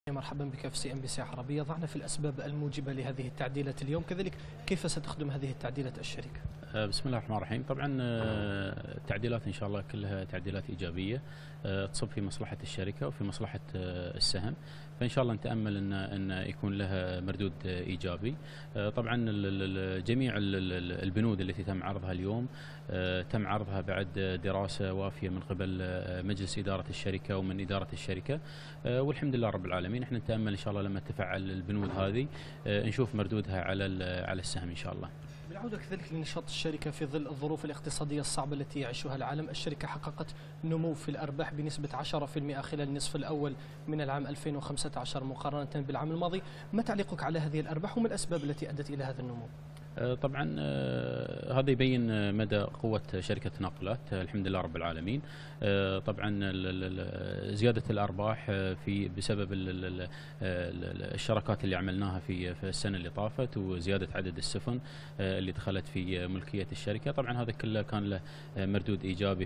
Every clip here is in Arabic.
مرحبا بك في CNBC عربية. ضعنا في الأسباب الموجبة لهذه التعديلات اليوم، كذلك كيف ستخدم هذه التعديلات الشركة؟ بسم الله الرحمن الرحيم. طبعا التعديلات ان شاء الله كلها تعديلات ايجابيه تصب في مصلحه الشركه وفي مصلحه السهم، فان شاء الله نتامل ان يكون لها مردود ايجابي. طبعا جميع البنود التي تم عرضها اليوم تم عرضها بعد دراسه وافيه من قبل مجلس اداره الشركه ومن اداره الشركه، والحمد لله رب العالمين. احنا نتامل ان شاء الله لما تفعل البنود هذه نشوف مردودها على السهم ان شاء الله. بالعودة كذلك لنشاط الشركة في ظل الظروف الاقتصادية الصعبة التي يعيشها العالم، الشركة حققت نمو في الأرباح بنسبة 10% خلال النصف الأول من العام 2015 مقارنة بالعام الماضي. ما تعليقك على هذه الأرباح وما الأسباب التي أدت إلى هذا النمو؟ طبعا هذا يبين مدى قوة شركة ناقلات، الحمد لله رب العالمين. طبعا زيادة الأرباح بسبب الشراكات اللي عملناها في السنة اللي طافت، وزيادة عدد السفن اللي دخلت في ملكية الشركة. طبعا هذا كله كان له مردود إيجابي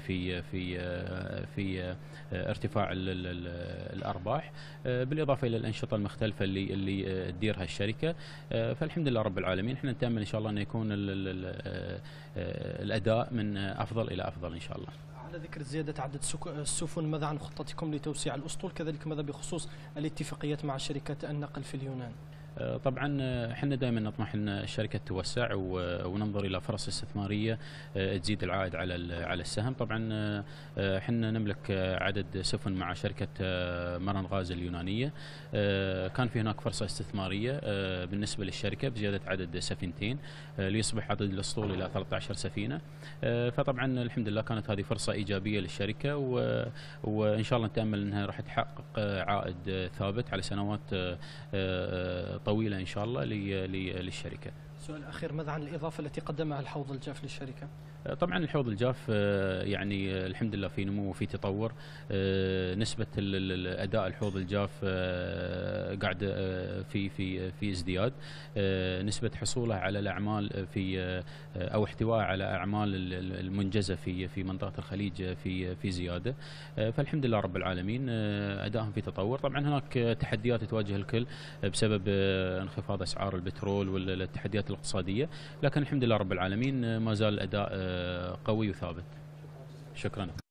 في ارتفاع الأرباح، بالإضافة إلى الأنشطة المختلفة اللي تديرها الشركة. فالحمد لله رب العالمين. احنا نتأمل إن شاء الله أن يكون الأداء من أفضل إلى أفضل إن شاء الله. على ذكر زيادة عدد السفن، ماذا عن خطتكم لتوسيع الأسطول؟ كذلك ماذا بخصوص الاتفاقيات مع شركات النقل في اليونان؟ طبعا احنا دائما نطمح ان الشركه تتوسع وننظر الى فرص استثماريه تزيد العائد على السهم. طبعا احنا نملك عدد سفن مع شركه مرن غاز اليونانيه، كان في هناك فرصه استثماريه بالنسبه للشركه بزياده عدد سفينتين ليصبح عدد الاسطول الى 13 سفينه. فطبعا الحمد لله كانت هذه فرصه ايجابيه للشركه، وان شاء الله نتامل انها راح تحقق عائد ثابت على سنوات طويلة إن شاء الله للشركة. سؤال أخير، ماذا عن الإضافة التي قدمها الحوض الجاف للشركة؟ طبعا الحوض الجاف يعني الحمد لله في نمو وفي تطور. نسبة الأداء الحوض الجاف قاعد في ازدياد. نسبة حصوله على الأعمال أو احتوائه على أعمال المنجزة في منطقة الخليج في زيادة. فالحمد لله رب العالمين أدائهم في تطور. طبعا هناك تحديات تواجه الكل بسبب انخفاض أسعار البترول والتحديات الاقتصادية، لكن الحمد لله رب العالمين ما زال الأداء قوي وثابت. شكرا.